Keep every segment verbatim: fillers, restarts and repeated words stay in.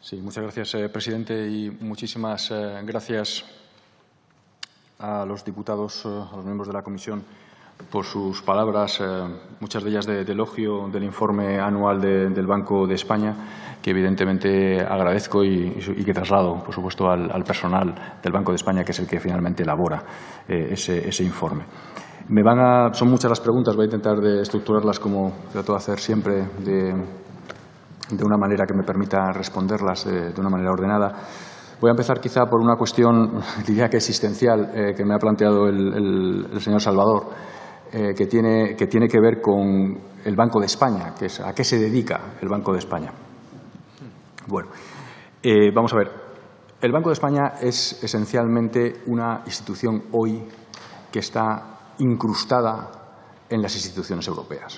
Sí, muchas gracias, eh, presidente, y muchísimas eh, gracias a los diputados, eh, a los miembros de la comisión, por sus palabras, eh, muchas de ellas de, de elogio del informe anual de, del Banco de España, que evidentemente agradezco y, y que traslado, por supuesto, al, al personal del Banco de España, que es el que finalmente elabora eh, ese, ese informe. Me van a, son muchas las preguntas, voy a intentar de estructurarlas como trato de hacer siempre, de, de una manera que me permita responderlas de, de una manera ordenada. Voy a empezar quizá por una cuestión, diría que existencial, eh, que me ha planteado el, el, el señor Salvador, eh, que, tiene, que tiene que ver con el Banco de España, que es a qué se dedica el Banco de España. Bueno, eh, vamos a ver. El Banco de España es esencialmente una institución hoy que está incrustada en las instituciones europeas.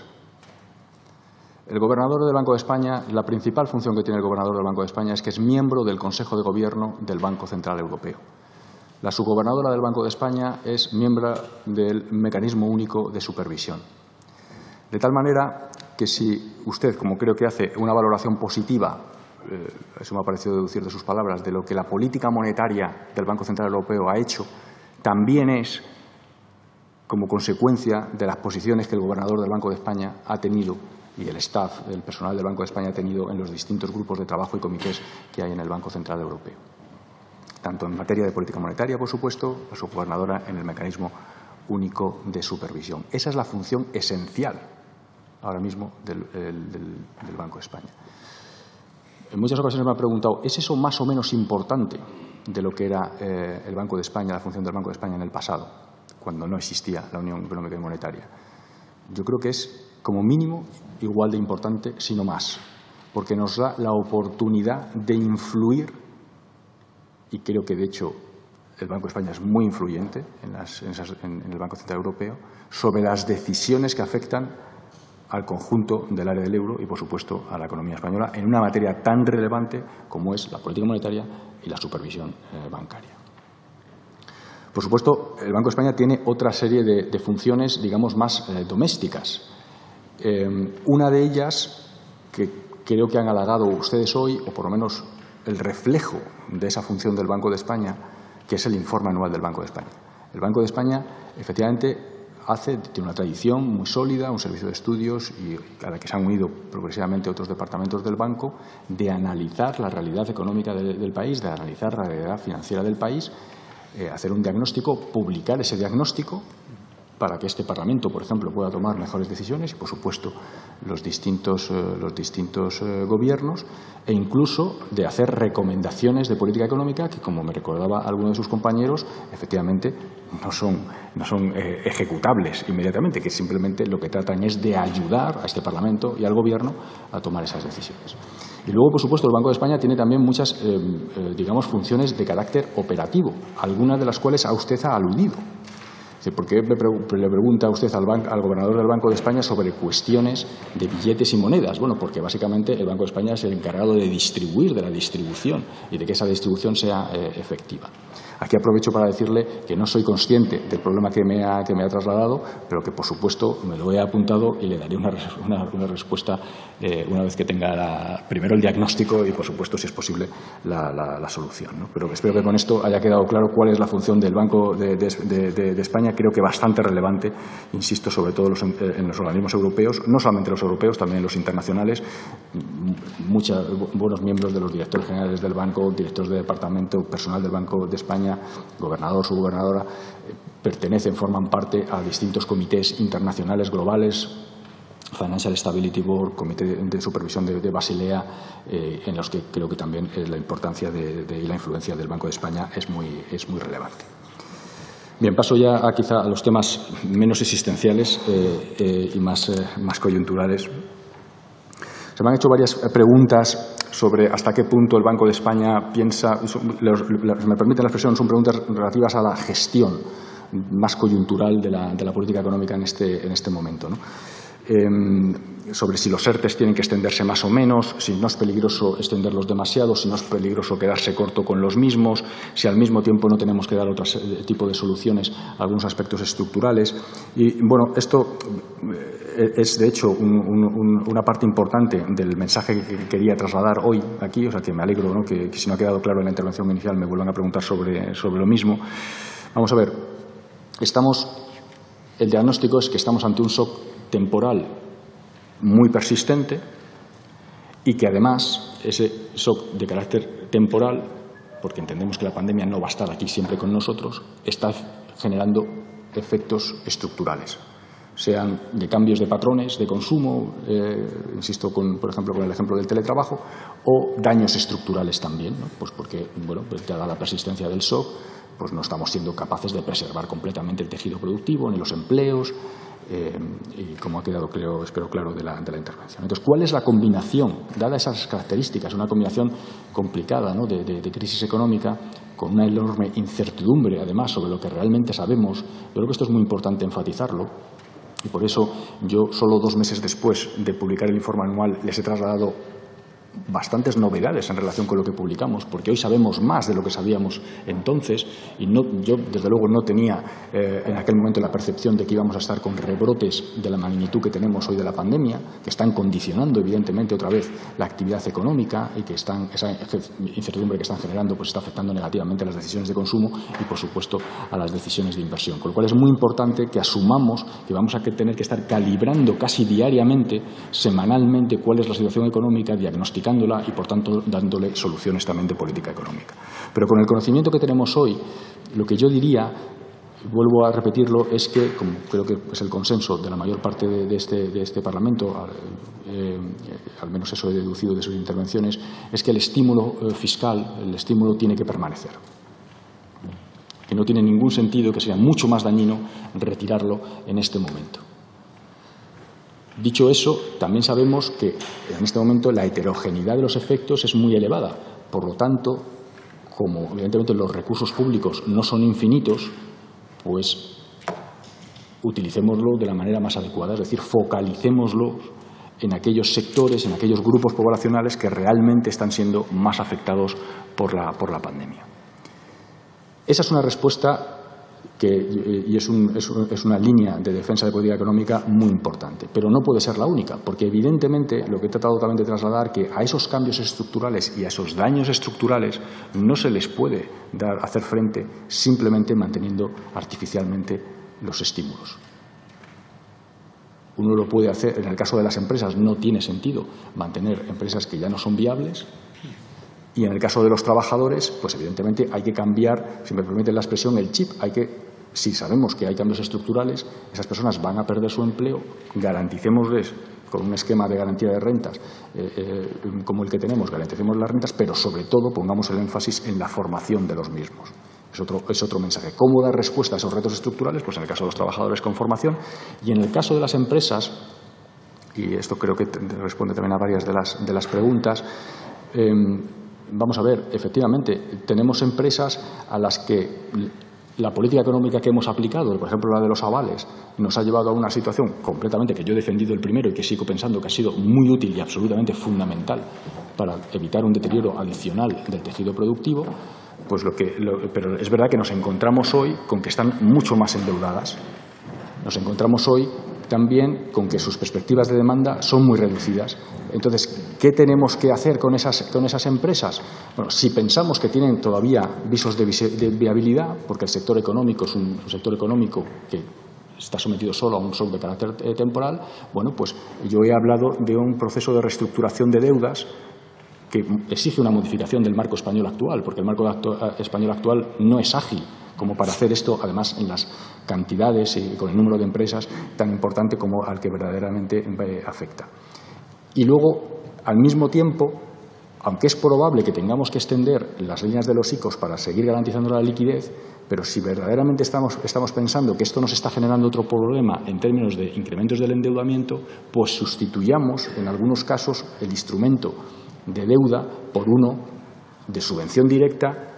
El gobernador del Banco de España, la principal función que tiene el gobernador del Banco de España es que es miembro del Consejo de Gobierno del Banco Central Europeo. La subgobernadora del Banco de España es miembro del Mecanismo Único de Supervisión. De tal manera que si usted, como creo que hace, una valoración positiva, eh, eso me ha parecido deducir de sus palabras, de lo que la política monetaria del Banco Central Europeo ha hecho, también es como consecuencia de las posiciones que el gobernador del Banco de España ha tenido y el staff, el personal del Banco de España ha tenido en los distintos grupos de trabajo y comités que hay en el Banco Central Europeo. Tanto en materia de política monetaria, por supuesto, la subgobernadora en el Mecanismo Único de Supervisión. Esa es la función esencial ahora mismo del, del, del Banco de España. En muchas ocasiones me ha preguntado, ¿es eso más o menos importante de lo que era eh, el Banco de España, la función del Banco de España en el pasado, cuando no existía la Unión Económica y Monetaria? Yo creo que es, como mínimo, igual de importante, si no más, porque nos da la oportunidad de influir, y creo que, de hecho, el Banco de España es muy influyente en, las, en, esas, en, en el Banco Central Europeo, sobre las decisiones que afectan al conjunto del área del euro y, por supuesto, a la economía española en una materia tan relevante como es la política monetaria y la supervisión eh, bancaria. Por supuesto, el Banco de España tiene otra serie de, de funciones, digamos, más eh, domésticas. Eh, una de ellas, que creo que han halagado ustedes hoy, o por lo menos el reflejo de esa función del Banco de España, que es el informe anual del Banco de España. El Banco de España, efectivamente, hace, tiene una tradición muy sólida, un servicio de estudios y a la que se han unido progresivamente otros departamentos del banco, de analizar la realidad económica de, del país, de analizar la realidad financiera del país, eh, hacer un diagnóstico, publicar ese diagnóstico para que este Parlamento, por ejemplo, pueda tomar mejores decisiones y, por supuesto, los distintos, eh, los distintos eh, gobiernos, e incluso de hacer recomendaciones de política económica que, como me recordaba alguno de sus compañeros, efectivamente no son, no son eh, ejecutables inmediatamente, que simplemente lo que tratan es de ayudar a este Parlamento y al Gobierno a tomar esas decisiones. Y luego, por supuesto, el Banco de España tiene también muchas, eh, eh, digamos, funciones de carácter operativo, algunas de las cuales a usted ha aludido. ¿Por qué le pregunta usted al, banco, al gobernador del Banco de España sobre cuestiones de billetes y monedas? Bueno, porque básicamente el Banco de España es el encargado de distribuir, de la distribución y de que esa distribución sea eh, efectiva. Aquí aprovecho para decirle que no soy consciente del problema que me ha, que me ha trasladado, pero que, por supuesto, me lo he apuntado y le daré una, una, una respuesta eh, una vez que tenga la, primero el diagnóstico y, por supuesto, si es posible, la, la, la solución, ¿no? Pero espero que con esto haya quedado claro cuál es la función del Banco de, de, de, de España. Creo que bastante relevante, insisto, sobre todo los, en los organismos europeos, no solamente los europeos, también los internacionales. Muchos buenos miembros de los directores generales del banco, directores de departamento, personal del Banco de España, gobernador, subgobernadora, eh, pertenecen, forman parte a distintos comités internacionales globales, Financial Stability Board, Comité de Supervisión de, de Basilea, eh, en los que creo que también eh, la importancia de, de, y la influencia del Banco de España es muy, es muy relevante. Bien, paso ya a quizá a los temas menos existenciales eh, eh, y más, eh, más coyunturales. Se me han hecho varias preguntas sobre hasta qué punto el Banco de España piensa, si me permiten la expresión, son preguntas relativas a la gestión más coyuntural de la, de la política económica en este, en este momento, ¿no? Eh, sobre si los ERTES tienen que extenderse más o menos, si no es peligroso extenderlos demasiado, si no es peligroso quedarse corto con los mismos, si al mismo tiempo no tenemos que dar otro tipo de soluciones a algunos aspectos estructurales. Y, bueno, esto es, de hecho, un, un, una parte importante del mensaje que quería trasladar hoy aquí, o sea que me alegro, ¿no?, que, que si no ha quedado claro en la intervención inicial me vuelvan a preguntar sobre, sobre lo mismo. Vamos a ver, estamos, el diagnóstico es que estamos ante un shock temporal muy persistente y que además ese shock de carácter temporal, porque entendemos que la pandemia no va a estar aquí siempre con nosotros, está generando efectos estructurales, sean de cambios de patrones de consumo, eh, insisto, con, por ejemplo, con el ejemplo del teletrabajo, o daños estructurales también, ¿no? Pues porque, bueno, pues dada la persistencia del shock, pues no estamos siendo capaces de preservar completamente el tejido productivo ni los empleos, eh, y como ha quedado, creo, espero claro, de la, de la intervención. Entonces, ¿cuál es la combinación, dada esas características, una combinación complicada, ¿no?, de, de, de crisis económica, con una enorme incertidumbre, además, sobre lo que realmente sabemos? Yo creo que esto es muy importante enfatizarlo. Y por eso yo, solo dos meses después de publicar el informe anual, les he trasladado bastantes novedades en relación con lo que publicamos, porque hoy sabemos más de lo que sabíamos entonces y no, yo, desde luego, no tenía eh, en aquel momento la percepción de que íbamos a estar con rebrotes de la magnitud que tenemos hoy de la pandemia, que están condicionando, evidentemente, otra vez la actividad económica y que están, esa incertidumbre que están generando pues está afectando negativamente a las decisiones de consumo y, por supuesto, a las decisiones de inversión. Con lo cual es muy importante que asumamos que vamos a tener que estar calibrando casi diariamente, semanalmente, cuál es la situación económica, diagnosticando y, por tanto, dándole soluciones también de política económica. Pero con el conocimiento que tenemos hoy, lo que yo diría, vuelvo a repetirlo, es que, como creo que es el consenso de la mayor parte de, de, este, de este Parlamento, eh, al menos eso he deducido de sus intervenciones, es que el estímulo eh, fiscal, el estímulo tiene que permanecer. Que no tiene ningún sentido, que sea mucho más dañino retirarlo en este momento. Dicho eso, también sabemos que en este momento la heterogeneidad de los efectos es muy elevada. Por lo tanto, como evidentemente los recursos públicos no son infinitos, pues utilicémoslo de la manera más adecuada, es decir, focalicémoslo en aquellos sectores, en aquellos grupos poblacionales que realmente están siendo más afectados por la, por la pandemia. Esa es una respuesta que, y es, un, es, un, es una línea de defensa de política económica muy importante, pero no puede ser la única, porque evidentemente lo que he tratado también de trasladar, que a esos cambios estructurales y a esos daños estructurales no se les puede dar, hacer frente simplemente manteniendo artificialmente los estímulos. Uno lo puede hacer, en el caso de las empresas no tiene sentido mantener empresas que ya no son viables. Y en el caso de los trabajadores, pues evidentemente hay que cambiar, si me permiten la expresión, el chip. Hay que, si sabemos que hay cambios estructurales, esas personas van a perder su empleo, garanticémosles con un esquema de garantía de rentas eh, eh, como el que tenemos, garanticemos las rentas, pero sobre todo pongamos el énfasis en la formación de los mismos. Es otro, es otro mensaje. ¿Cómo dar respuesta a esos retos estructurales? Pues en el caso de los trabajadores con formación y en el caso de las empresas, y esto creo que responde también a varias de las, de las preguntas, eh, vamos a ver, efectivamente, tenemos empresas a las que la política económica que hemos aplicado, por ejemplo la de los avales, nos ha llevado a una situación completamente que yo he defendido el primero y que sigo pensando que ha sido muy útil y absolutamente fundamental para evitar un deterioro adicional del tejido productivo, pues lo que, lo, pero es verdad que nos encontramos hoy con que están mucho más endeudadas. Nos encontramos hoy también con que sus perspectivas de demanda son muy reducidas. Entonces, ¿qué tenemos que hacer con esas, con esas empresas? Bueno, si pensamos que tienen todavía visos de, de viabilidad, porque el sector económico es un, un sector económico que está sometido solo a un shock de carácter eh, temporal, bueno, pues yo he hablado de un proceso de reestructuración de deudas que exige una modificación del marco español actual, porque el marco actu español actual no es ágil como para hacer esto, además, en las cantidades y con el número de empresas tan importante como al que verdaderamente eh, afecta. Y luego, al mismo tiempo, aunque es probable que tengamos que extender las líneas de los I C Os para seguir garantizando la liquidez, pero si verdaderamente estamos, estamos pensando que esto nos está generando otro problema en términos de incrementos del endeudamiento, pues sustituyamos, en algunos casos, el instrumento de deuda por uno de subvención directa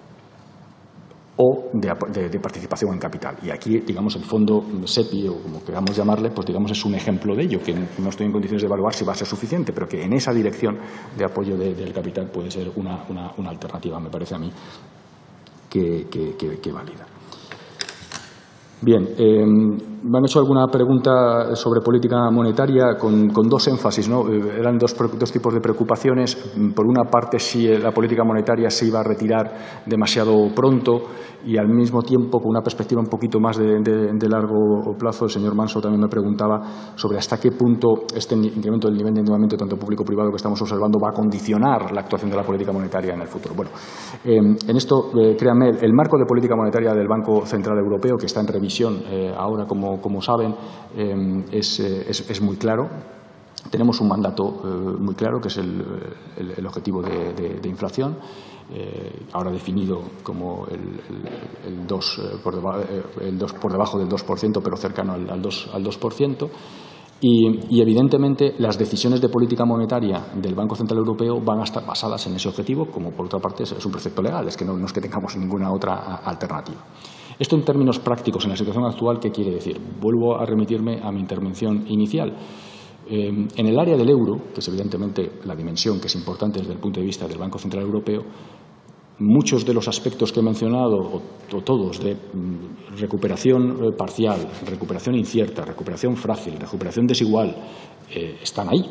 o de, de, de participación en capital. Y aquí, digamos, el fondo SEPI, o como queramos llamarle, pues digamos es un ejemplo de ello, que no estoy en condiciones de evaluar si va a ser suficiente, pero que en esa dirección de apoyo de, del capital puede ser una, una, una alternativa, me parece a mí, que, que, que, que válida. Bien, eh, me han hecho alguna pregunta sobre política monetaria con, con dos énfasis, ¿no? Eran dos, dos tipos de preocupaciones. Por una parte, si la política monetaria se iba a retirar demasiado pronto, y al mismo tiempo, con una perspectiva un poquito más de, de, de largo plazo, el señor Manso también me preguntaba sobre hasta qué punto este incremento del nivel de endeudamiento, tanto público como privado, que estamos observando, va a condicionar la actuación de la política monetaria en el futuro. Bueno, eh, en esto, eh, créanme, el marco de política monetaria del Banco Central Europeo, que está en revisión eh, ahora, como, como saben, eh, es, es, es muy claro. Tenemos un mandato eh, muy claro, que es el, el, el objetivo de, de, de inflación, eh, ahora definido como el, el, el, dos, eh, por deba, eh, el dos por debajo del dos por ciento, pero cercano al, al, dos, al dos por ciento. Y, y, evidentemente, las decisiones de política monetaria del Banco Central Europeo van a estar basadas en ese objetivo, como por otra parte es un precepto legal, es que no, no es que tengamos ninguna otra alternativa. Esto, en términos prácticos, en la situación actual, ¿qué quiere decir? Vuelvo a remitirme a mi intervención inicial. Eh, en el área del euro, que es evidentemente la dimensión que es importante desde el punto de vista del Banco Central Europeo, muchos de los aspectos que he mencionado, o, o todos, de mm, recuperación eh, parcial, recuperación incierta, recuperación frágil, recuperación desigual, eh, están ahí.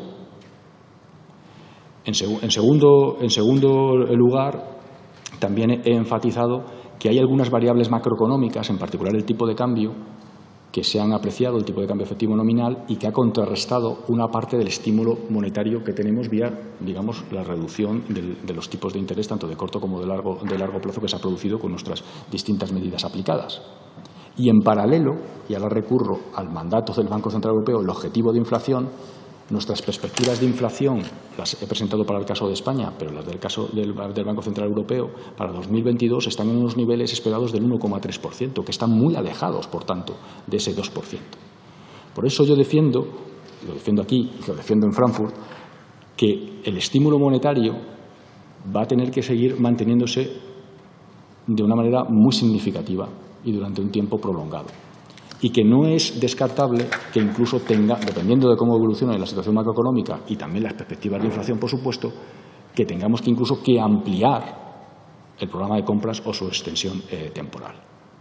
En, seg en, segundo, en segundo lugar, también he enfatizado que hay algunas variables macroeconómicas, en particular el tipo de cambio, que se han apreciado, el tipo de cambio efectivo nominal, y que ha contrarrestado una parte del estímulo monetario que tenemos vía, digamos, la reducción del, de los tipos de interés, tanto de corto como de largo, de largo plazo, que se ha producido con nuestras distintas medidas aplicadas. Y en paralelo, y ahora recurro al mandato del Banco Central Europeo, el objetivo de inflación, nuestras perspectivas de inflación las he presentado para el caso de España, pero las del caso del, del Banco Central Europeo para dos mil veintidós están en unos niveles esperados del uno coma tres por ciento, que están muy alejados, por tanto, de ese dos por ciento. Por eso yo defiendo, y lo defiendo aquí y lo defiendo en Frankfurt, que el estímulo monetario va a tener que seguir manteniéndose de una manera muy significativa y durante un tiempo prolongado. Y que no es descartable que incluso tenga, dependiendo de cómo evolucione la situación macroeconómica y también las perspectivas de inflación, por supuesto, que tengamos que incluso que ampliar el programa de compras o su extensión eh, temporal.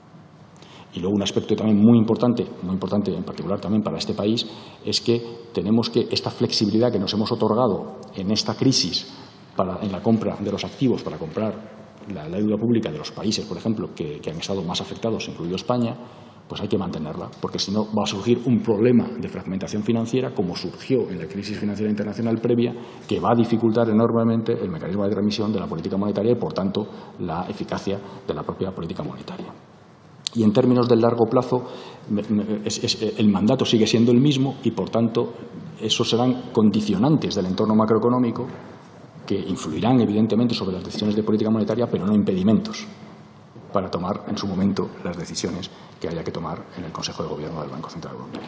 Y luego un aspecto también muy importante, muy importante en particular también para este país, es que tenemos que esta flexibilidad que nos hemos otorgado en esta crisis para, en la compra de los activos para comprar la, la deuda pública de los países, por ejemplo, que, que han estado más afectados, incluido España, pues hay que mantenerla, porque si no va a surgir un problema de fragmentación financiera, como surgió en la crisis financiera internacional previa, que va a dificultar enormemente el mecanismo de transmisión de la política monetaria y, por tanto, la eficacia de la propia política monetaria. Y en términos del largo plazo, es, es, el mandato sigue siendo el mismo y, por tanto, esos serán condicionantes del entorno macroeconómico que influirán, evidentemente, sobre las decisiones de política monetaria, pero no impedimentos para tomar en su momento las decisiones que haya que tomar en el Consejo de Gobierno del Banco Central Europeo.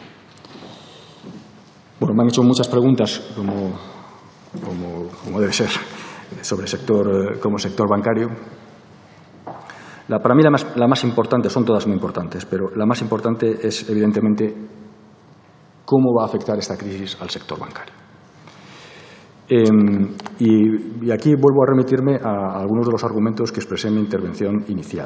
Bueno, me han hecho muchas preguntas, como, como, como debe ser, sobre el sector, como sector bancario. La, para mí la más, la más importante, son todas muy importantes, pero la más importante es, evidentemente, cómo va a afectar esta crisis al sector bancario. Eh, y, y aquí vuelvo a remitirme a, a algunos de los argumentos que expresé en mi intervención inicial.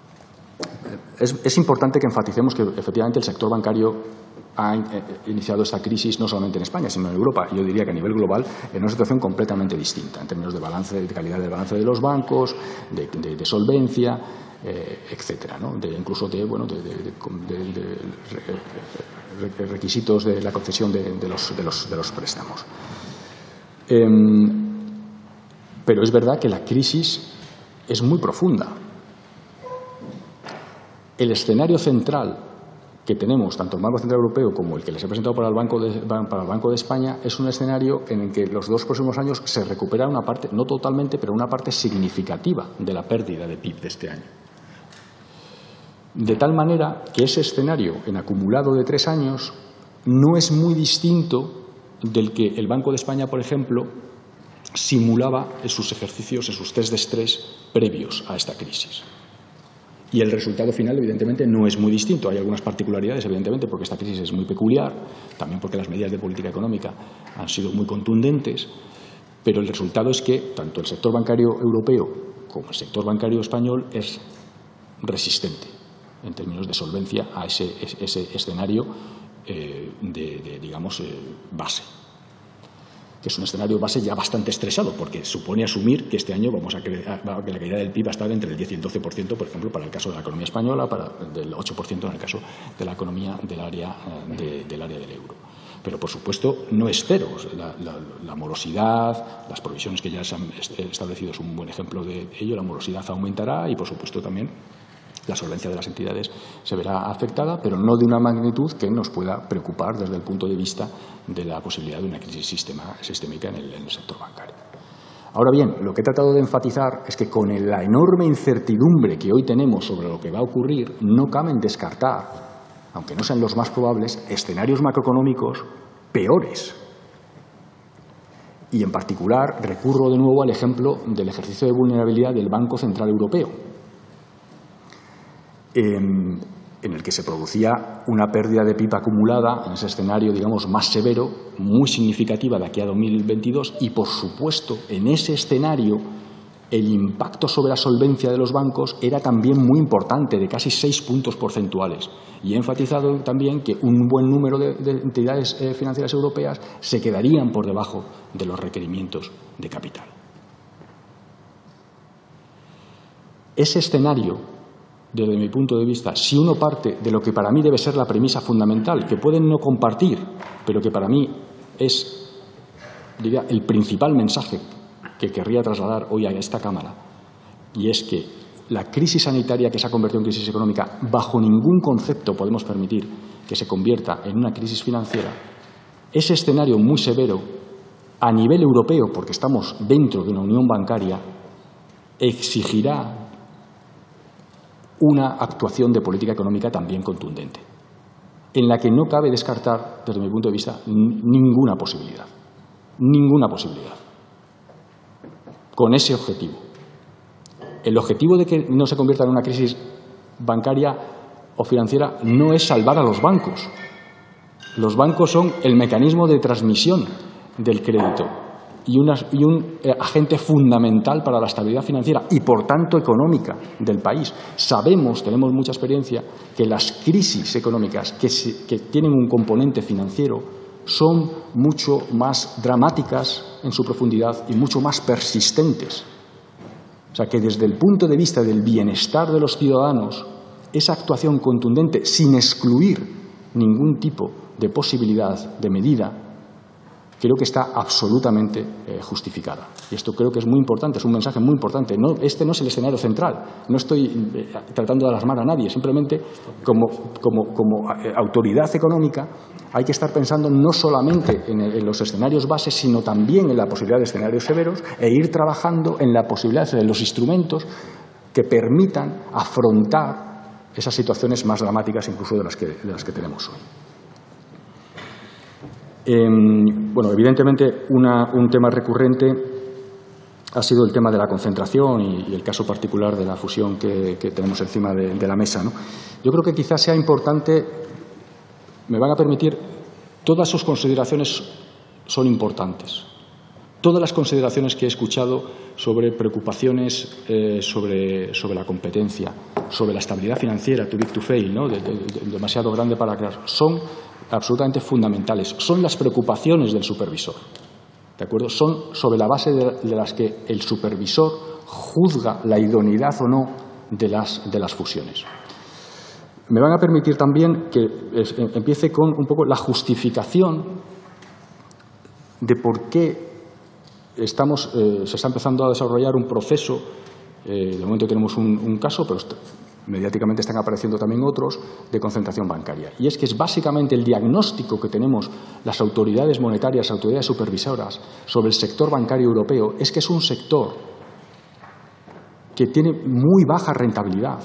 Es, es importante que enfaticemos que efectivamente el sector bancario ha iniciado esta crisis no solamente en España, sino en Europa. Yo diría que a nivel global en una situación completamente distinta, en términos de balance, de calidad del balance de los bancos, de, de, de solvencia, eh, etcétera, ¿no? De, incluso de, bueno, de, de, de, de, de requisitos de la concesión de, de, los, de, los, de los préstamos. Eh, pero es verdad que la crisis es muy profunda. El escenario central que tenemos, tanto el Banco Central Europeo como el que les he presentado para el Banco de, para el Banco de España, es un escenario en el que los dos próximos años se recupera una parte, no totalmente, pero una parte significativa de la pérdida de P I B de este año. De tal manera que ese escenario en acumulado de tres años no es muy distinto del que el Banco de España, por ejemplo, simulaba en sus ejercicios, en sus test de estrés previos a esta crisis. Y el resultado final, evidentemente, no es muy distinto. Hay algunas particularidades, evidentemente, porque esta crisis es muy peculiar, también porque las medidas de política económica han sido muy contundentes, pero el resultado es que tanto el sector bancario europeo como el sector bancario español es resistente. en términos de solvencia a ese, ese escenario eh, de, de, digamos, eh, base. Que es un escenario base ya bastante estresado, porque supone asumir que este año vamos a que, a, que la caída del P I B va a estar entre el diez y el doce por ciento, por ejemplo, para el caso de la economía española, para del ocho por ciento en el caso de la economía del área, de, del, área del euro. Pero, por supuesto, no es cero. La, la, la morosidad, las provisiones que ya se han establecido es un buen ejemplo de ello. La morosidad aumentará y, por supuesto, también la solvencia de las entidades se verá afectada, pero no de una magnitud que nos pueda preocupar desde el punto de vista de la posibilidad de una crisis sistema, sistémica en el, en el sector bancario. Ahora bien, lo que he tratado de enfatizar es que con la enorme incertidumbre que hoy tenemos sobre lo que va a ocurrir, no cabe descartar, aunque no sean los más probables, escenarios macroeconómicos peores. Y, en particular, recurro de nuevo al ejemplo del ejercicio de vulnerabilidad del Banco Central Europeo, en el que se producía una pérdida de P I B acumulada en ese escenario, digamos, más severo, muy significativa de aquí a dos mil veintidós y, por supuesto, en ese escenario el impacto sobre la solvencia de los bancos era también muy importante, de casi seis puntos porcentuales. Y he enfatizado también que un buen número de, de entidades eh, financieras europeas se quedarían por debajo de los requerimientos de capital. Ese escenario, desde mi punto de vista, si uno parte de lo que para mí debe ser la premisa fundamental, que pueden no compartir, pero que para mí es, diría, el principal mensaje que querría trasladar hoy a esta Cámara, y es que la crisis sanitaria que se ha convertido en crisis económica, bajo ningún concepto podemos permitir que se convierta en una crisis financiera. Ese escenario muy severo, a nivel europeo, porque estamos dentro de una unión bancaria, exigirá una actuación de política económica también contundente, en la que no cabe descartar, desde mi punto de vista, ninguna posibilidad. Ninguna posibilidad. Con ese objetivo. El objetivo de que no se convierta en una crisis bancaria o financiera no es salvar a los bancos. Los bancos son el mecanismo de transmisión del crédito y, una, y un eh, agente fundamental para la estabilidad financiera y, por tanto, económica del país. Sabemos, tenemos mucha experiencia, que las crisis económicas que, se, que tienen un componente financiero son mucho más dramáticas en su profundidad y mucho más persistentes. O sea, que desde el punto de vista del bienestar de los ciudadanos, esa actuación contundente, sin excluir ningún tipo de posibilidad de medida, creo que está absolutamente eh, justificada. Y esto creo que es muy importante, es un mensaje muy importante. No, este no es el escenario central. No estoy eh, tratando de alarmar a nadie. Simplemente, como, como, como eh, autoridad económica, hay que estar pensando no solamente en, en los escenarios bases, sino también en la posibilidad de escenarios severos e ir trabajando en la posibilidad de los instrumentos que permitan afrontar esas situaciones más dramáticas incluso de las que, de las que tenemos hoy. Eh, bueno, evidentemente una, un tema recurrente ha sido el tema de la concentración y, y el caso particular de la fusión que, que tenemos encima de, de la mesa, ¿no? Yo creo que quizás sea importante, me van a permitir, todas sus consideraciones son importantes. Todas las consideraciones que he escuchado sobre preocupaciones eh, sobre, sobre la competencia, sobre la estabilidad financiera, too big to fail, ¿no? de, de, de, demasiado grande para crear, son absolutamente fundamentales. Son las preocupaciones del supervisor, ¿de acuerdo? Son sobre la base de, de las que el supervisor juzga la idoneidad o no de las, de las fusiones. Me van a permitir también que es, empiece con un poco la justificación de por qué estamos, eh, se está empezando a desarrollar un proceso. Eh, de momento tenemos un, un caso, pero mediáticamente están apareciendo también otros, de concentración bancaria. Y es que es básicamente el diagnóstico que tenemos las autoridades monetarias, autoridades supervisoras, sobre el sector bancario europeo, es que es un sector que tiene muy baja rentabilidad.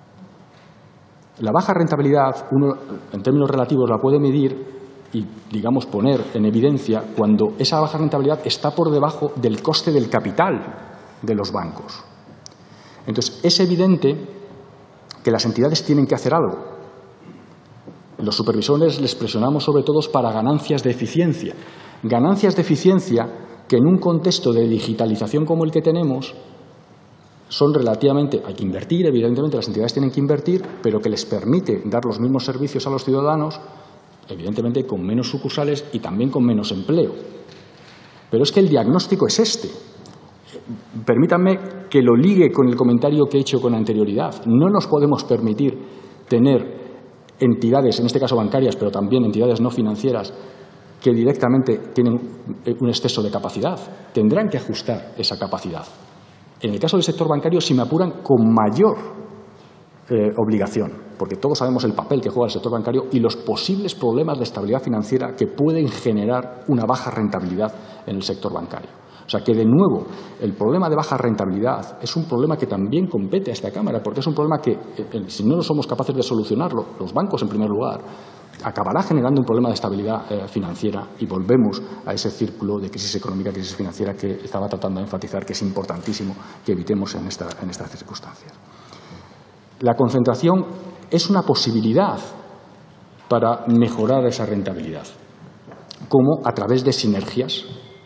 La baja rentabilidad, uno en términos relativos la puede medir y, digamos, poner en evidencia cuando esa baja rentabilidad está por debajo del coste del capital de los bancos. Entonces, es evidente que las entidades tienen que hacer algo. Los supervisores les presionamos sobre todo para ganancias de eficiencia. Ganancias de eficiencia que en un contexto de digitalización como el que tenemos son relativamente, hay que invertir, evidentemente las entidades tienen que invertir, pero que les permite dar los mismos servicios a los ciudadanos, evidentemente con menos sucursales y también con menos empleo. Pero es que el diagnóstico es este. Permítanme que lo ligue con el comentario que he hecho con anterioridad. No nos podemos permitir tener entidades, en este caso bancarias, pero también entidades no financieras, que directamente tienen un exceso de capacidad. Tendrán que ajustar esa capacidad. En el caso del sector bancario, si me apuran, con mayor eh, obligación, porque todos sabemos el papel que juega el sector bancario y los posibles problemas de estabilidad financiera que pueden generar una baja rentabilidad en el sector bancario. O sea que, de nuevo, el problema de baja rentabilidad es un problema que también compete a esta Cámara, porque es un problema que, eh, si no somos capaces de solucionarlo, los bancos en primer lugar, acabará generando un problema de estabilidad eh, financiera y volvemos a ese círculo de crisis económica, crisis financiera que estaba tratando de enfatizar, que es importantísimo que evitemos en, esta, en estas circunstancias. La concentración es una posibilidad para mejorar esa rentabilidad, como a través de sinergias.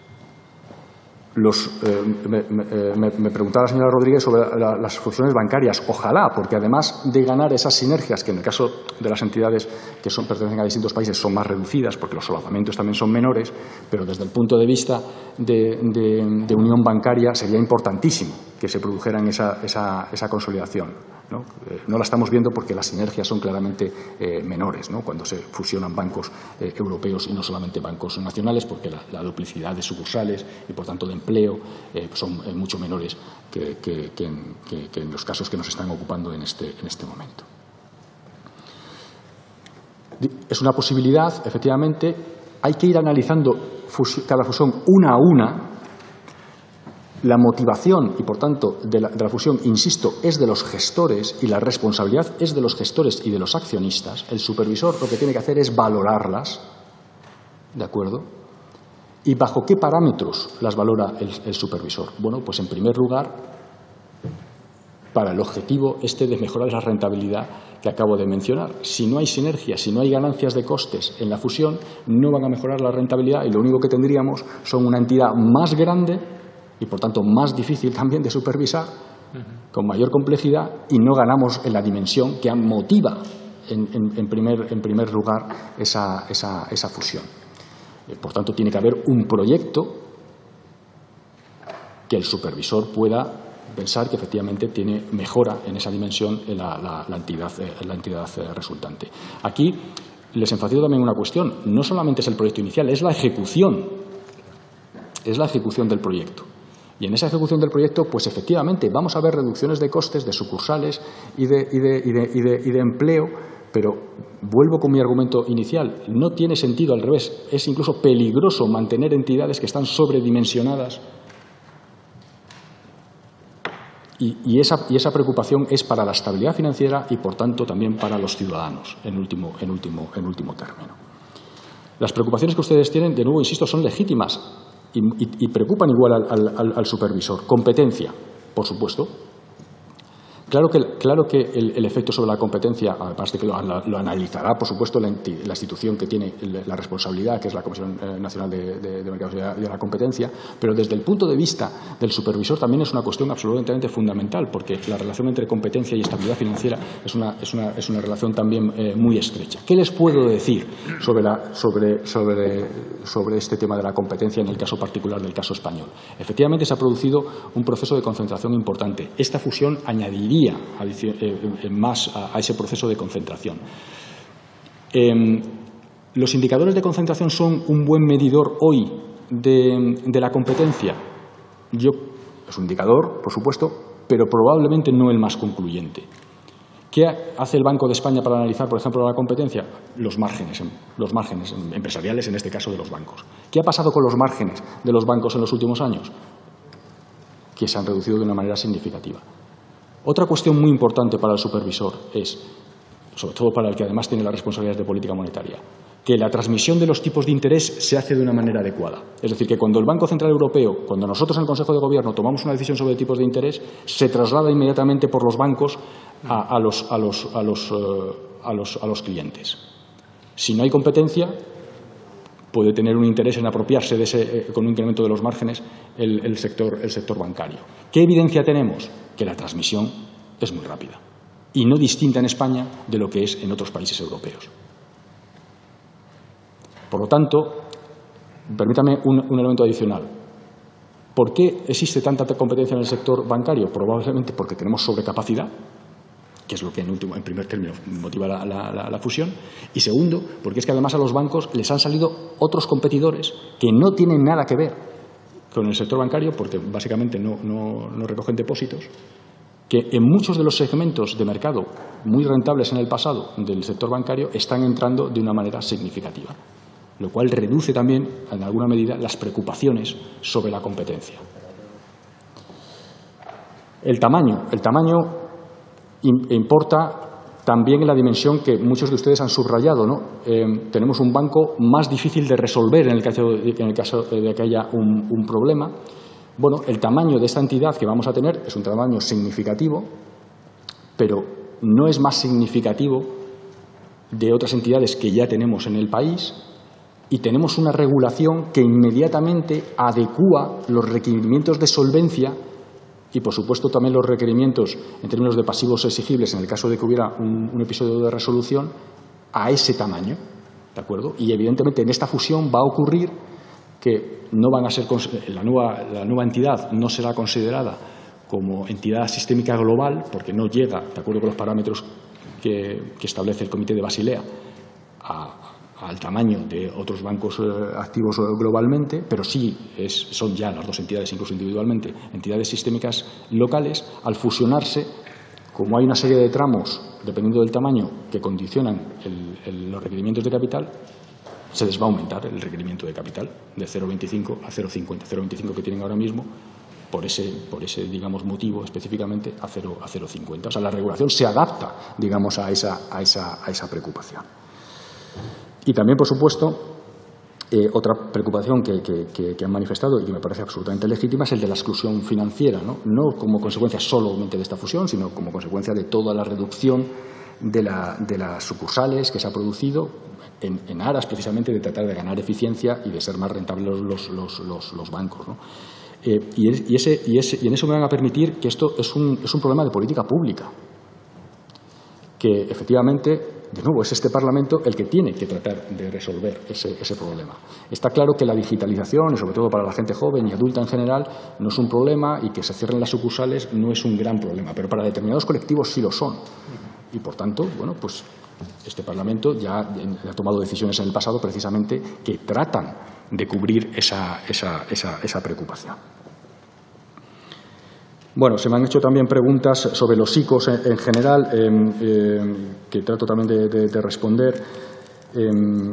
Los, eh, me, me, me preguntaba la señora Rodríguez sobre la, las fusiones bancarias. Ojalá, porque además de ganar esas sinergias, que en el caso de las entidades que son, pertenecen a distintos países son más reducidas, porque los solapamientos también son menores, pero desde el punto de vista de, de, de unión bancaria sería importantísimo que se produjera esa, esa, esa consolidación. ¿No? Eh, no la estamos viendo porque las sinergias son claramente eh, menores, ¿no? Cuando se fusionan bancos eh, europeos y no solamente bancos nacionales, porque la, la duplicidad de sucursales y, por tanto, de empleo eh, son eh, mucho menores que, que, que, en, que, que en los casos que nos están ocupando en este, en este momento. Es una posibilidad, efectivamente. Hay que ir analizando fus cada fusión una a una. La motivación y, por tanto, de la, de la fusión, insisto, es de los gestores y la responsabilidad es de los gestores y de los accionistas. El supervisor lo que tiene que hacer es valorarlas, ¿de acuerdo? ¿Y bajo qué parámetros las valora el, el supervisor? Bueno, pues en primer lugar, para el objetivo este de mejorar la rentabilidad que acabo de mencionar. Si no hay sinergia, si no hay ganancias de costes en la fusión, no van a mejorar la rentabilidad y lo único que tendríamos son una entidad más grande y, por tanto, más difícil también de supervisar, uh-huh. con mayor complejidad, y no ganamos en la dimensión que motiva, en, en, en, primer, en primer lugar, esa, esa, esa fusión. Eh, por tanto, tiene que haber un proyecto que el supervisor pueda pensar que efectivamente tiene mejora en esa dimensión en la, la, la entidad, eh, la entidad eh, resultante. Aquí les enfatizo también una cuestión. No solamente es el proyecto inicial, es la ejecución. Es la ejecución del proyecto. Y en esa ejecución del proyecto, pues efectivamente, vamos a ver reducciones de costes, de sucursales y de, y de, y de, y de, y de empleo, pero vuelvo con mi argumento inicial. No tiene sentido, al revés. Es incluso peligroso mantener entidades que están sobredimensionadas. Y, y, esa, y esa preocupación es para la estabilidad financiera y, por tanto, también para los ciudadanos, en último, en último, en último término. Las preocupaciones que ustedes tienen, de nuevo, insisto, son legítimas. Y, y, y preocupan igual al, al, al supervisor. Competencia, por supuesto. Claro que, claro que el, el efecto sobre la competencia, además de que lo, lo analizará, por supuesto, la, la institución que tiene la responsabilidad, que es la Comisión Nacional de, de, de Mercados y de, de la Competencia, pero desde el punto de vista del supervisor también es una cuestión absolutamente fundamental, porque la relación entre competencia y estabilidad financiera es una, es una, es una relación también eh, muy estrecha. ¿Qué les puedo decir sobre, la, sobre, sobre, sobre este tema de la competencia en el caso particular del caso español? Efectivamente, se ha producido un proceso de concentración importante. Esta fusión añadiría más a ese proceso de concentración. Eh, ¿Los indicadores de concentración son un buen medidor hoy de, de la competencia? Yo, es un indicador, por supuesto, pero probablemente no el más concluyente. ¿Qué hace el Banco de España para analizar, por ejemplo, la competencia? Los márgenes, los márgenes empresariales, en este caso de los bancos. ¿Qué ha pasado con los márgenes de los bancos en los últimos años? Que se han reducido de una manera significativa. Otra cuestión muy importante para el supervisor es, sobre todo para el que además tiene las responsabilidades de política monetaria, que la transmisión de los tipos de interés se hace de una manera adecuada. Es decir, que cuando el Banco Central Europeo, cuando nosotros en el Consejo de Gobierno tomamos una decisión sobre tipos de interés, se traslada inmediatamente por los bancos a, a, los, a, los, a, los, uh, a, los, a los clientes. Si no hay competencia, puede tener un interés en apropiarse de ese, eh, con un incremento de los márgenes el, el, sector, el sector bancario. ¿Qué evidencia tenemos? que la transmisión es muy rápida y no distinta en España de lo que es en otros países europeos. Por lo tanto, permítame un, un elemento adicional. ¿Por qué existe tanta competencia en el sector bancario? Probablemente porque tenemos sobrecapacidad, que es lo que en, último, en primer término motiva la, la, la, la fusión, y segundo, porque es que además a los bancos les han salido otros competidores que no tienen nada que ver con el sector bancario, porque básicamente no, no, no recogen depósitos, que en muchos de los segmentos de mercado muy rentables en el pasado del sector bancario están entrando de una manera significativa, lo cual reduce también, en alguna medida, las preocupaciones sobre la competencia. El tamaño. El tamaño importa también en la dimensión que muchos de ustedes han subrayado, ¿no? Eh, tenemos un banco más difícil de resolver en el caso de, en el caso de que haya un, un problema. Bueno, el tamaño de esta entidad que vamos a tener es un tamaño significativo, pero no es más significativo de otras entidades que ya tenemos en el país, y tenemos una regulación que inmediatamente adecúa los requerimientos de solvencia y, por supuesto, también los requerimientos en términos de pasivos exigibles en el caso de que hubiera un, un episodio de resolución a ese tamaño, ¿de acuerdo? Y, evidentemente, en esta fusión va a ocurrir que no van a ser la nueva, la nueva entidad no será considerada como entidad sistémica global porque no llega, de acuerdo con los parámetros que, que establece el Comité de Basilea, a al tamaño de otros bancos eh, activos globalmente, pero sí es, son ya las dos entidades, incluso individualmente, entidades sistémicas locales. Al fusionarse, como hay una serie de tramos, dependiendo del tamaño, que condicionan el, el, los requerimientos de capital, se les va a aumentar el requerimiento de capital de cero coma veinticinco a cero coma cincuenta. cero coma veinticinco que tienen ahora mismo, por ese, por ese digamos, motivo específicamente, a cero coma cincuenta. O sea, la regulación se adapta, digamos, a esa, a esa, a esa preocupación. Y también, por supuesto, eh, otra preocupación que, que, que, que han manifestado y que me parece absolutamente legítima es el de la exclusión financiera, ¿no? No como consecuencia solamente de esta fusión, sino como consecuencia de toda la reducción de, la, de las sucursales que se ha producido en, en aras precisamente de tratar de ganar eficiencia y de ser más rentables los, los, los, los bancos, ¿no? Eh, y, y, ese, y, ese, y en eso me van a permitir que esto es un, es un problema de política pública, que efectivamente, de nuevo, es este Parlamento el que tiene que tratar de resolver ese, ese problema. Está claro que la digitalización, y sobre todo para la gente joven y adulta en general, no es un problema, y que se cierren las sucursales no es un gran problema, pero para determinados colectivos sí lo son. Y, por tanto, bueno, pues este Parlamento ya ha tomado decisiones en el pasado precisamente que tratan de cubrir esa, esa, esa, esa preocupación. Bueno, se me han hecho también preguntas sobre los I C Os en, en general, eh, eh, que trato también de, de, de responder. Eh,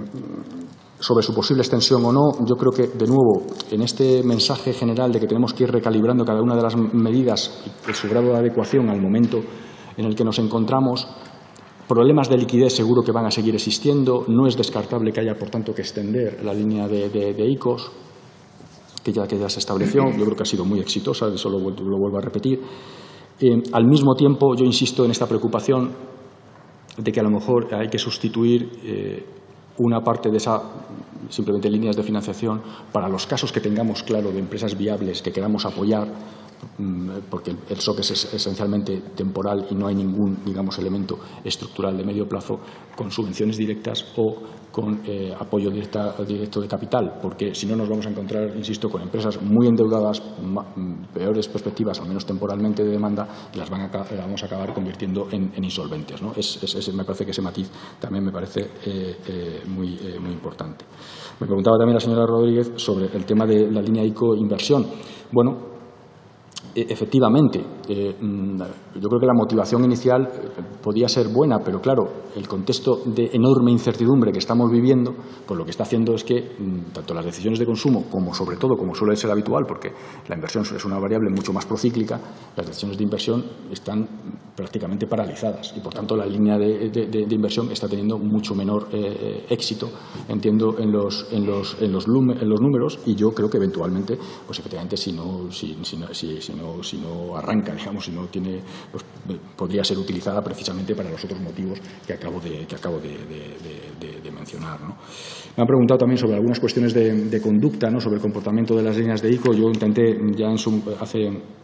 sobre su posible extensión o no, yo creo que, de nuevo, en este mensaje general de que tenemos que ir recalibrando cada una de las medidas y su grado de adecuación al momento en el que nos encontramos, problemas de liquidez seguro que van a seguir existiendo. No es descartable que haya, por tanto, que extender la línea de, de, de I C Os. Que ya, que ya se estableció, yo creo que ha sido muy exitosa, eso lo, lo vuelvo a repetir. Eh, al mismo tiempo, yo insisto en esta preocupación de que a lo mejor hay que sustituir eh, una parte de esa, simplemente líneas de financiación, para los casos que tengamos claro de empresas viables que queramos apoyar, porque el S O C es esencialmente temporal y no hay ningún, digamos, elemento estructural de medio plazo, con subvenciones directas o con eh, apoyo directa, directo de capital, porque si no nos vamos a encontrar, insisto, con empresas muy endeudadas, peores perspectivas, al menos temporalmente, de demanda, y las van a, vamos a acabar convirtiendo en, en insolventes, ¿no? Es, es, es, me parece que ese matiz también me parece eh, eh, muy, eh, muy importante. Me preguntaba también la señora Rodríguez sobre el tema de la línea I C O inversión. Bueno, efectivamente, eh, yo creo que la motivación inicial podía ser buena, pero claro, el contexto de enorme incertidumbre que estamos viviendo, pues lo que está haciendo es que tanto las decisiones de consumo como, sobre todo, como suele ser habitual, porque la inversión es una variable mucho más procíclica, las decisiones de inversión están prácticamente paralizadas y, por tanto, la línea de, de, de inversión está teniendo mucho menor eh, éxito, entiendo, en los, en, los, en, los, en los números, y yo creo que eventualmente, pues efectivamente, si no, si, si, si, si no, si no arranca, digamos, si no tiene, pues podría ser utilizada precisamente para los otros motivos que acabo de, que acabo de, de, de, de mencionar, ¿no? Me han preguntado también sobre algunas cuestiones de, de conducta, ¿no? Sobre el comportamiento de las líneas de I C O. Yo intenté ya en su, hace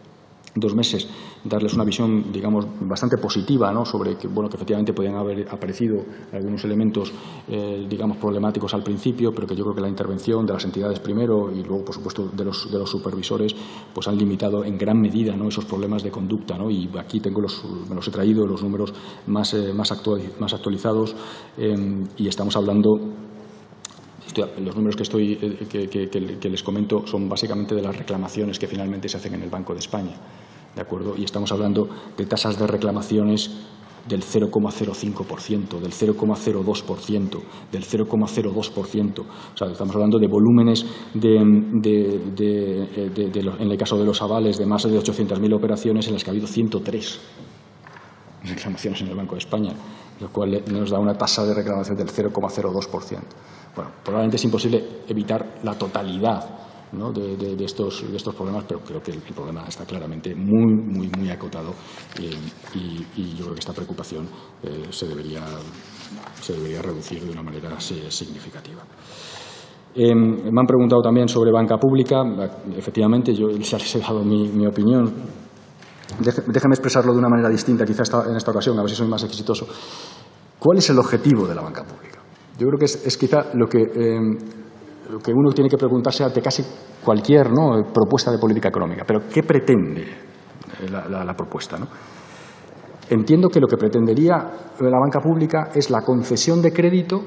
dos meses, darles una visión, digamos, bastante positiva, ¿no?, sobre que, bueno, que efectivamente podían haber aparecido algunos elementos, eh, digamos, problemáticos al principio, pero que yo creo que la intervención de las entidades primero y luego, por supuesto, de los, de los supervisores, pues han limitado en gran medida, ¿no?, esos problemas de conducta, ¿no? Y aquí tengo los, me los he traído, los números más, eh, más, actual, más actualizados, eh, y estamos hablando. Los números que, estoy, que, que, que les comento son básicamente de las reclamaciones que finalmente se hacen en el Banco de España, ¿de acuerdo? Y estamos hablando de tasas de reclamaciones del cero coma cero cinco por ciento, del cero coma cero dos por ciento, del cero coma cero dos por ciento. O sea, estamos hablando de volúmenes, de, de, de, de, de, en el caso de los avales, de más de ochocientas mil operaciones en las que ha habido ciento tres reclamaciones en el Banco de España, lo cual nos da una tasa de reclamación del cero coma cero dos por ciento. Bueno, probablemente es imposible evitar la totalidad, ¿no?, de, de, de, estos, de estos problemas, pero creo que el, el problema está claramente muy, muy, muy acotado eh, y, y yo creo que esta preocupación eh, se, debería, se debería reducir de una manera significativa. Eh, me han preguntado también sobre banca pública. Efectivamente, yo les he dado mi, mi opinión. Déjeme expresarlo de una manera distinta, quizás en esta ocasión, a ver si soy más exitoso. ¿Cuál es el objetivo de la banca pública? Yo creo que es, es quizá lo que, eh, lo que uno tiene que preguntarse ante casi cualquier, ¿no?, propuesta de política económica. Pero ¿qué pretende la, la, la propuesta, ¿no? Entiendo que lo que pretendería la banca pública es la concesión de crédito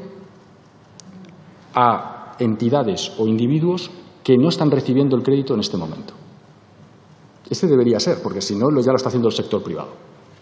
a entidades o individuos que no están recibiendo el crédito en este momento. Este debería ser, porque si no, ya lo está haciendo el sector privado.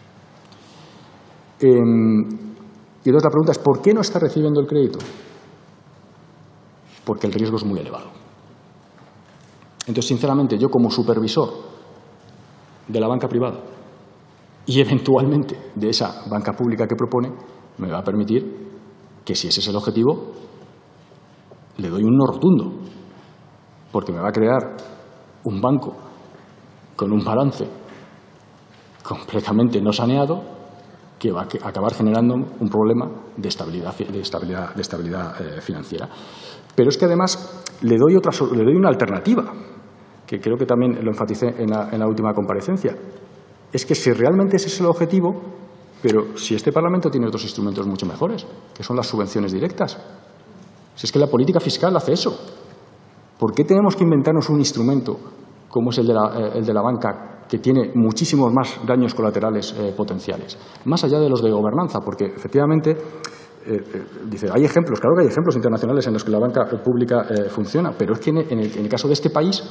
Eh, y entonces la pregunta es, ¿por qué no está recibiendo el crédito? Porque el riesgo es muy elevado. Entonces, sinceramente, yo como supervisor de la banca privada y eventualmente de esa banca pública que propone, me va a permitir que, si ese es el objetivo, le doy un no rotundo, porque me va a crear un banco con un balance completamente no saneado que va a acabar generando un problema de estabilidad, de estabilidad, de estabilidad eh, financiera. Pero es que además le doy, otra, le doy una alternativa, que creo que también lo enfaticé en la, en la última comparecencia. Es que si realmente ese es el objetivo, pero si este Parlamento tiene otros instrumentos mucho mejores, que son las subvenciones directas. Si es que la política fiscal hace eso. ¿Por qué tenemos que inventarnos un instrumento como es el de la, eh, el de la banca, que tiene muchísimos más daños colaterales eh, potenciales, más allá de los de gobernanza? Porque, efectivamente, eh, eh, dice, hay ejemplos, claro que hay ejemplos internacionales en los que la banca pública eh, funciona, pero es que en el, en el caso de este país,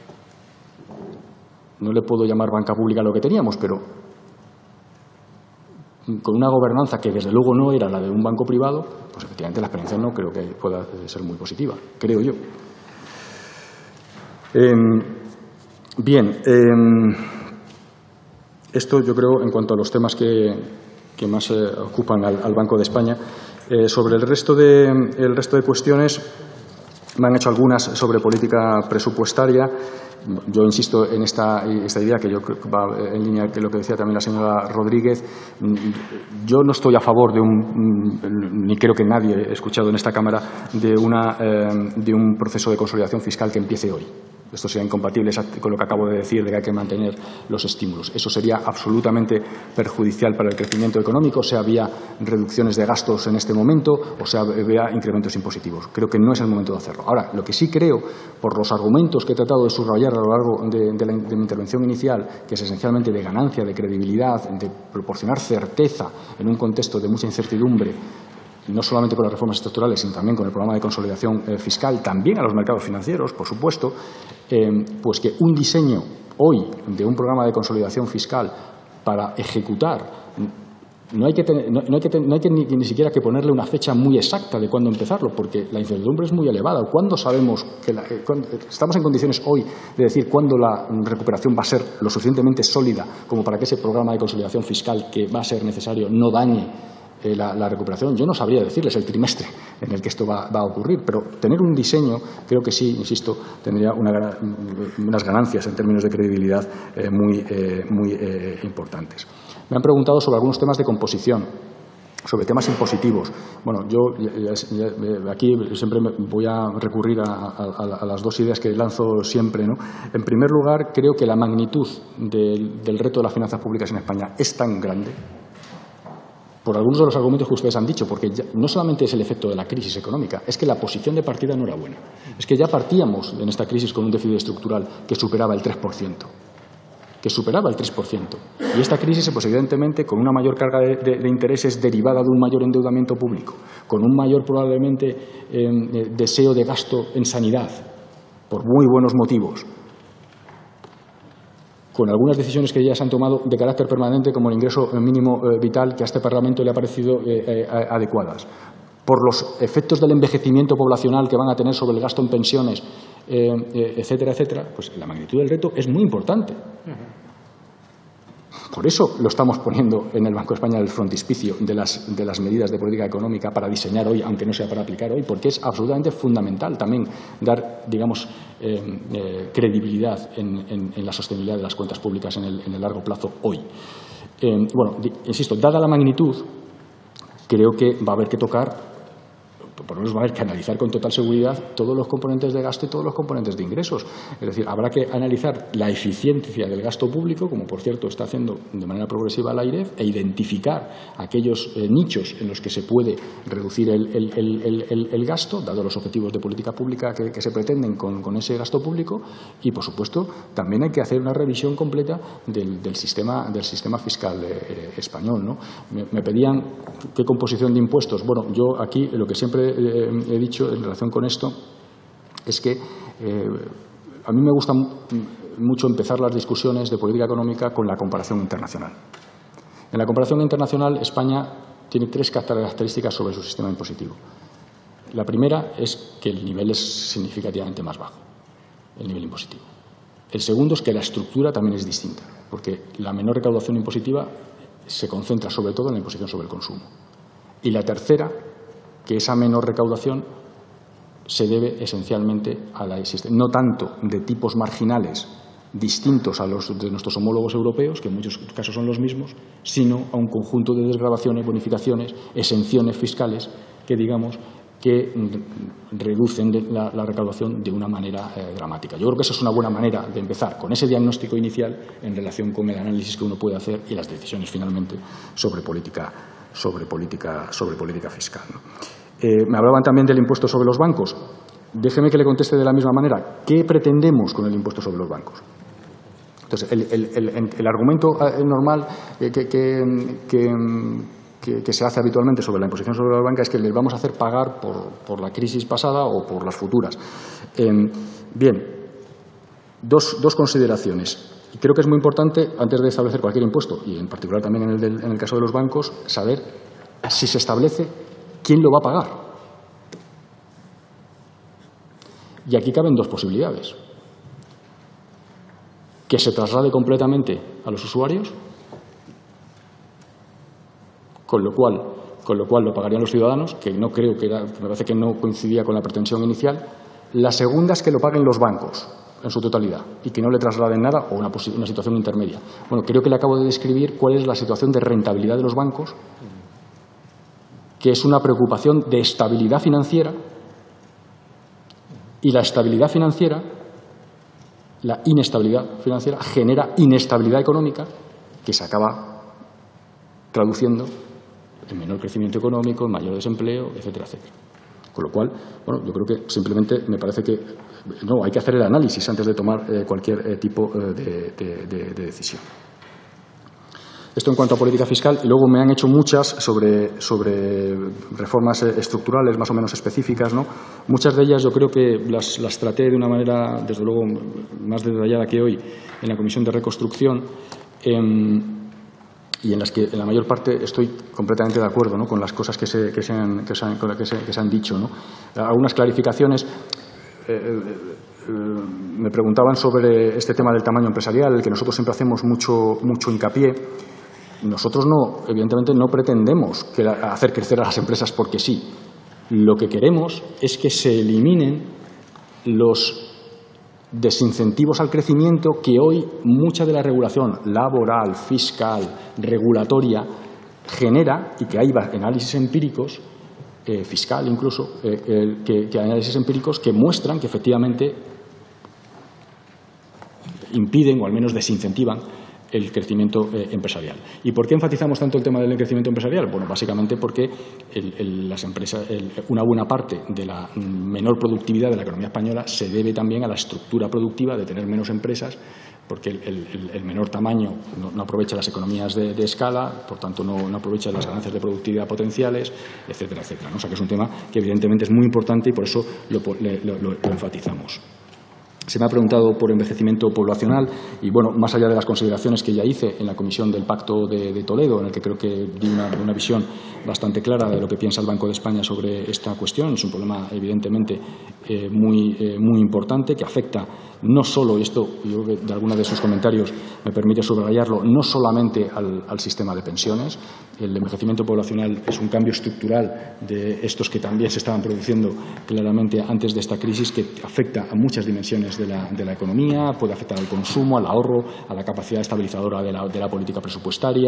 no le puedo llamar banca pública a lo que teníamos, pero con una gobernanza que desde luego no era la de un banco privado, pues efectivamente la experiencia no creo que pueda ser muy positiva, creo yo. Eh, Bien, eh, esto yo creo en cuanto a los temas que, que más eh, ocupan al, al Banco de España. Eh, sobre el resto, de, el resto de cuestiones, me han hecho algunas sobre política presupuestaria. Yo insisto en esta, esta idea, que yo creo que va en línea con lo que decía también la señora Rodríguez. Yo no estoy a favor de un, ni creo que nadie he escuchado en esta Cámara, de, una, eh, de un proceso de consolidación fiscal que empiece hoy. Esto sería incompatible con lo que acabo de decir, de que hay que mantener los estímulos. Eso sería absolutamente perjudicial para el crecimiento económico, sea vía reducciones de gastos en este momento o sea vía incrementos impositivos. Creo que no es el momento de hacerlo. Ahora, lo que sí creo, por los argumentos que he tratado de subrayar a lo largo de, de, la, de mi intervención inicial, que es esencialmente de ganancia, de credibilidad, de proporcionar certeza en un contexto de mucha incertidumbre, no solamente con las reformas estructurales, sino también con el programa de consolidación eh, fiscal, también a los mercados financieros, por supuesto, eh, pues que un diseño hoy de un programa de consolidación fiscal para ejecutar, no hay que, tener, no, no hay que, ten, no hay que ni, ni siquiera que ponerle una fecha muy exacta de cuándo empezarlo, porque la incertidumbre es muy elevada. ¿Cuándo sabemos que la, eh, cuándo, estamos en condiciones hoy de decir cuándo la recuperación va a ser lo suficientemente sólida como para que ese programa de consolidación fiscal que va a ser necesario no dañe La, la recuperación? Yo no sabría decirles el trimestre en el que esto va, va a ocurrir, pero tener un diseño creo que sí, insisto, tendría una, unas ganancias en términos de credibilidad eh, muy, eh, muy eh, importantes. Me han preguntado sobre algunos temas de composición Sobre temas impositivos, bueno, yo aquí siempre voy a recurrir a, a, a las dos ideas que lanzo siempre, ¿no? En primer lugar, creo que la magnitud del, del reto de las finanzas públicas en España es tan grande, por algunos de los argumentos que ustedes han dicho, porque ya, no solamente es el efecto de la crisis económica, es que la posición de partida no era buena. Es que ya partíamos en esta crisis con un déficit estructural que superaba el tres por ciento. que superaba el tres por ciento. Y esta crisis, pues evidentemente, con una mayor carga de, de, de intereses derivada de un mayor endeudamiento público, con un mayor probablemente eh, deseo de gasto en sanidad, por muy buenos motivos, con algunas decisiones que ya se han tomado de carácter permanente, como el ingreso mínimo eh, vital, que a este Parlamento le ha parecido eh, eh, adecuadas, por los efectos del envejecimiento poblacional que van a tener sobre el gasto en pensiones, eh, eh, etcétera, etcétera, pues la magnitud del reto es muy importante. Por eso lo estamos poniendo en el Banco de España el frontispicio de las, de las medidas de política económica para diseñar hoy, aunque no sea para aplicar hoy, porque es absolutamente fundamental también dar, digamos, eh, eh, credibilidad en, en, en la sostenibilidad de las cuentas públicas en el, en el largo plazo hoy. Eh, bueno, insisto, dada la magnitud, creo que va a haber que tocar, por lo menos va a haber que analizar con total seguridad todos los componentes de gasto y todos los componentes de ingresos. Es decir, habrá que analizar la eficiencia del gasto público, como por cierto está haciendo de manera progresiva la AIREF, e identificar aquellos eh, nichos en los que se puede reducir el, el, el, el, el gasto, dado los objetivos de política pública que, que se pretenden con, con ese gasto público. Y, por supuesto, también hay que hacer una revisión completa del, del, sistema, del sistema fiscal eh, español, ¿no? Me, me pedían qué composición de impuestos. Bueno, yo aquí lo que siempre he dicho en relación con esto es que eh, a mí me gusta mucho empezar las discusiones de política económica con la comparación internacional. En la comparación internacional, España tiene tres características sobre su sistema impositivo. La primera es que el nivel es significativamente más bajo, el nivel impositivo. El segundo es que la estructura también es distinta, porque la menor recaudación impositiva se concentra sobre todo en la imposición sobre el consumo. Y la tercera, que esa menor recaudación se debe esencialmente a la existencia, no tanto de tipos marginales distintos a los de nuestros homólogos europeos, que en muchos casos son los mismos, sino a un conjunto de desgravaciones, bonificaciones, exenciones fiscales que, digamos, que reducen la, la recaudación de una manera eh, dramática. Yo creo que esa es una buena manera de empezar con ese diagnóstico inicial en relación con el análisis que uno puede hacer y las decisiones finalmente sobre política, sobre política, sobre política fiscal, ¿no? Eh, me hablaban también del impuesto sobre los bancos. Déjeme que le conteste de la misma manera. ¿Qué pretendemos con el impuesto sobre los bancos? Entonces, el, el, el, el argumento normal que, que, que, que, que se hace habitualmente sobre la imposición sobre la banca es que les vamos a hacer pagar por, por la crisis pasada o por las futuras. Eh, bien, dos, dos consideraciones. Creo que es muy importante, antes de establecer cualquier impuesto, y en particular también en el, del, en el caso de los bancos, saber si se establece quién lo va a pagar. Y aquí caben dos posibilidades. Que se traslade completamente a los usuarios, con lo cual, con lo cual lo pagarían los ciudadanos, que no creo que era, me parece que no coincidía con la pretensión inicial. La segunda es que lo paguen los bancos en su totalidad y que no le trasladen nada o una, una situación intermedia. Bueno, creo que le acabo de describir cuál es la situación de rentabilidad de los bancos, que es una preocupación de estabilidad financiera, y la estabilidad financiera, la inestabilidad financiera, genera inestabilidad económica que se acaba traduciendo en menor crecimiento económico, en mayor desempleo, etcétera, etcétera. Con lo cual, bueno, yo creo que simplemente me parece que no, hay que hacer el análisis antes de tomar eh, cualquier eh, tipo eh, de, de, de, de decisión. Esto en cuanto a política fiscal. Y luego me han hecho muchas sobre, sobre reformas estructurales más o menos específicas, ¿no? Muchas de ellas yo creo que las, las traté de una manera, desde luego, más detallada que hoy en la Comisión de Reconstrucción, eh, y en las que en la mayor parte estoy completamente de acuerdo, ¿no?, con las cosas que se, que se, han, que se, han, que se, que se han dicho, ¿no? Algunas clarificaciones. Eh, eh, me preguntaban sobre este tema del tamaño empresarial, el que nosotros siempre hacemos mucho, mucho hincapié. Nosotros no, evidentemente no pretendemos que la, hacer crecer a las empresas porque sí. Lo que queremos es que se eliminen los desincentivos al crecimiento que hoy mucha de la regulación laboral, fiscal, regulatoria genera, y que hay análisis empíricos, eh, fiscal incluso, eh, eh, que, que hay análisis empíricos que muestran que efectivamente impiden o al menos desincentivan el crecimiento eh, empresarial. ¿Y por qué enfatizamos tanto el tema del crecimiento empresarial? Bueno, básicamente porque el, el, las empresas, el, una buena parte de la menor productividad de la economía española se debe también a la estructura productiva de tener menos empresas, porque el, el, el menor tamaño no, no aprovecha las economías de, de escala, por tanto no, no aprovecha las ganancias de productividad potenciales, etcétera, etcétera, ¿no? O sea que es un tema que evidentemente es muy importante y por eso lo, lo, lo, lo enfatizamos. Se me ha preguntado por envejecimiento poblacional y, bueno, más allá de las consideraciones que ya hice en la Comisión del Pacto de, de Toledo, en el que creo que di una, una visión bastante clara de lo que piensa el Banco de España sobre esta cuestión, es un problema evidentemente eh, muy, eh, muy importante que afecta no solo, y esto yo creo que de algunos de sus comentarios me permite subrayarlo, no solamente al, al sistema de pensiones. El envejecimiento poblacional es un cambio estructural de estos que también se estaban produciendo claramente antes de esta crisis, que afecta a muchas dimensiones de la, de la economía, puede afectar al consumo, al ahorro, a la capacidad estabilizadora de la, de la política presupuestaria,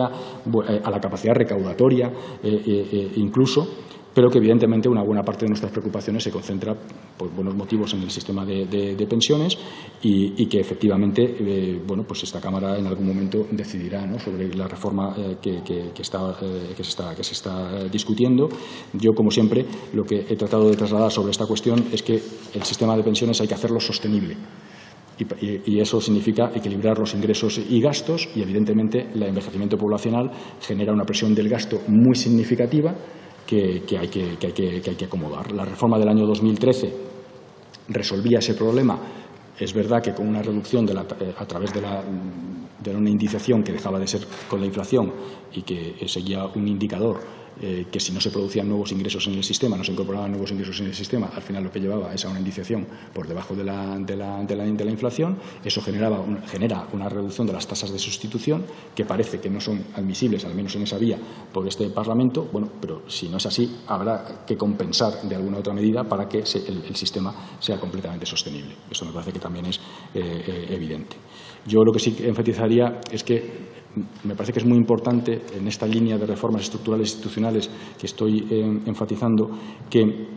a la capacidad recaudatoria, eh, eh, incluso, pero que evidentemente una buena parte de nuestras preocupaciones se concentra por buenos motivos en el sistema de, de, de pensiones y, y que efectivamente eh, bueno, pues esta Cámara en algún momento decidirá, ¿no?, sobre la reforma eh, que, que, que, está, eh, que, se está, que se está discutiendo. Yo, como siempre, lo que he tratado de trasladar sobre esta cuestión es que el sistema de pensiones hay que hacerlo sostenible. Y, y eso significa equilibrar los ingresos y gastos y, evidentemente, el envejecimiento poblacional genera una presión del gasto muy significativa que, que, hay que, que, hay que, que hay que acomodar. La reforma del año dos mil trece resolvía ese problema. Es verdad que con una reducción de la, a través de, la, de una indiciación que dejaba de ser con la inflación y que seguía un indicador eh, que si no se producían nuevos ingresos en el sistema, no se incorporaban nuevos ingresos en el sistema, al final lo que llevaba es a una indiciación por debajo de la, de la, de la, de la inflación. Eso generaba un, genera una reducción de las tasas de sustitución que parece que no son admisibles, al menos en esa vía, por este Parlamento. Bueno, pero si no es así, habrá que compensar de alguna otra medida para que se, el, el sistema sea completamente sostenible. Eso me parece que también es eh, eh, evidente. Yo lo que sí enfatizaría es que me parece que es muy importante en esta línea de reformas estructurales e institucionales que estoy eh, enfatizando que,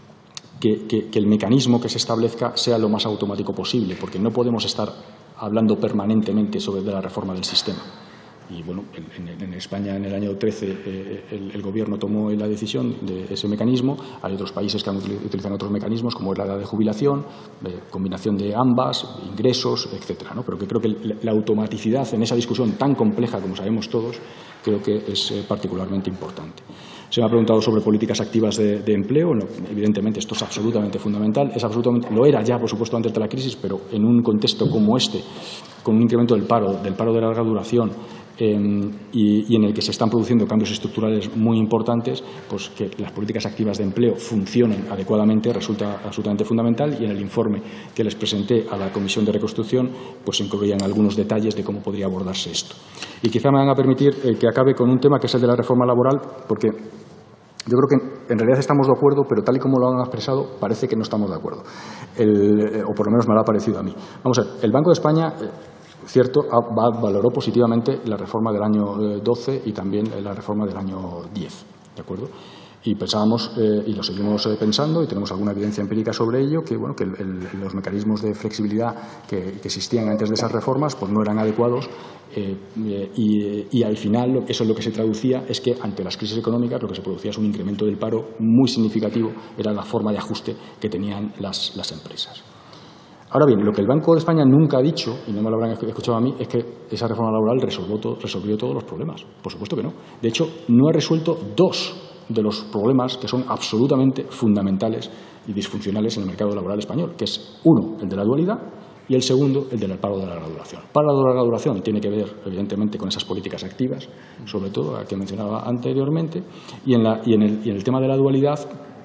que, que, que el mecanismo que se establezca sea lo más automático posible, porque no podemos estar hablando permanentemente sobre de la reforma del sistema. Y bueno, en, en, en España en el año trece eh, el, el Gobierno tomó la decisión de ese mecanismo. Hay otros países que han, utilizan otros mecanismos, como es la edad de jubilación, eh, combinación de ambas, ingresos, etcétera, ¿no? Pero que creo que la, la automaticidad en esa discusión tan compleja como sabemos todos, creo que es eh, particularmente importante. Se me ha preguntado sobre políticas activas de, de empleo. No, evidentemente esto es absolutamente fundamental. Es absolutamente, lo era ya, por supuesto, antes de la crisis, pero en un contexto como este, con un incremento del paro, del paro de larga duración, Eh, y, y en el que se están produciendo cambios estructurales muy importantes, pues que las políticas activas de empleo funcionen adecuadamente resulta absolutamente fundamental, y en el informe que les presenté a la Comisión de Reconstrucción pues se incluían algunos detalles de cómo podría abordarse esto. Y quizá me van a permitir eh, que acabe con un tema que es el de la reforma laboral, porque yo creo que en realidad estamos de acuerdo, pero tal y como lo han expresado parece que no estamos de acuerdo, el, eh, o por lo menos me lo ha parecido a mí. Vamos a ver, el Banco de España eh, cierto, valoró positivamente la reforma del año doce y también la reforma del año diez, ¿de acuerdo? Y pensábamos, eh, y lo seguimos eh, pensando, y tenemos alguna evidencia empírica sobre ello, que, bueno, que el, el, los mecanismos de flexibilidad que, que existían antes de esas reformas pues no eran adecuados, eh, y, y al final eso es lo que se traducía es que ante las crisis económicas lo que se producía es un incremento del paro muy significativo, era la forma de ajuste que tenían las, las empresas. Ahora bien, lo que el Banco de España nunca ha dicho, y no me lo habrán escuchado a mí, es que esa reforma laboral resolvió, todo, resolvió todos los problemas. Por supuesto que no. De hecho, no ha resuelto dos de los problemas que son absolutamente fundamentales y disfuncionales en el mercado laboral español, que es, uno, el de la dualidad, y el segundo, el del paro de larga duración. Paro de larga duración tiene que ver, evidentemente, con esas políticas activas, sobre todo, a que mencionaba anteriormente, y en, la, y en, el, y en el tema de la dualidad,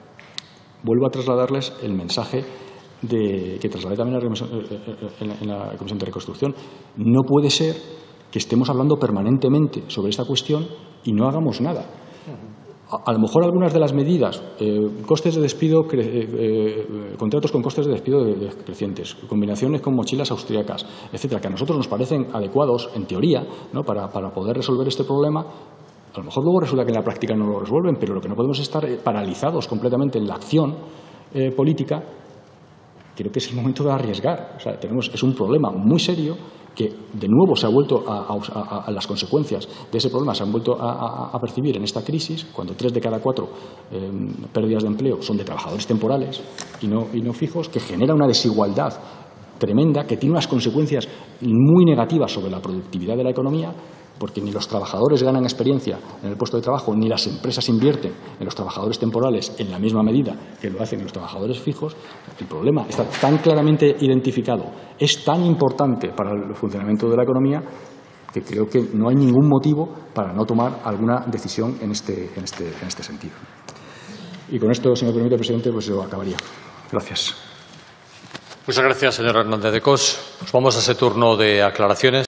vuelvo a trasladarles el mensaje De, que trasladé también en la, en, la, en la Comisión de Reconstrucción. No puede ser que estemos hablando permanentemente sobre esta cuestión y no hagamos nada. A, a lo mejor algunas de las medidas, eh, costes de despido, cre, eh, eh, contratos con costes de despido de, de crecientes, combinaciones con mochilas austríacas, etcétera, que a nosotros nos parecen adecuados, en teoría, ¿no?, para, para poder resolver este problema, A lo mejor luego resulta que en la práctica no lo resuelven, pero lo que no podemos es estar paralizados completamente en la acción eh, política. Creo que es el momento de arriesgar. O sea, tenemos, es un problema muy serio que, de nuevo, se ha vuelto a, a, a las consecuencias de ese problema se han vuelto a, a, a percibir en esta crisis, cuando tres de cada cuatro eh, pérdidas de empleo son de trabajadores temporales y no, y no fijos, que genera una desigualdad tremenda, que tiene unas consecuencias muy negativas sobre la productividad de la economía, porque ni los trabajadores ganan experiencia en el puesto de trabajo, ni las empresas invierten en los trabajadores temporales en la misma medida que lo hacen los trabajadores fijos. El problema está tan claramente identificado, es tan importante para el funcionamiento de la economía, que creo que no hay ningún motivo para no tomar alguna decisión en este, en este, en este sentido. Y con esto, si me permite, presidente, pues yo acabaría. Gracias. Muchas gracias, señor Hernández de Cos. Pues vamos a ese turno de aclaraciones.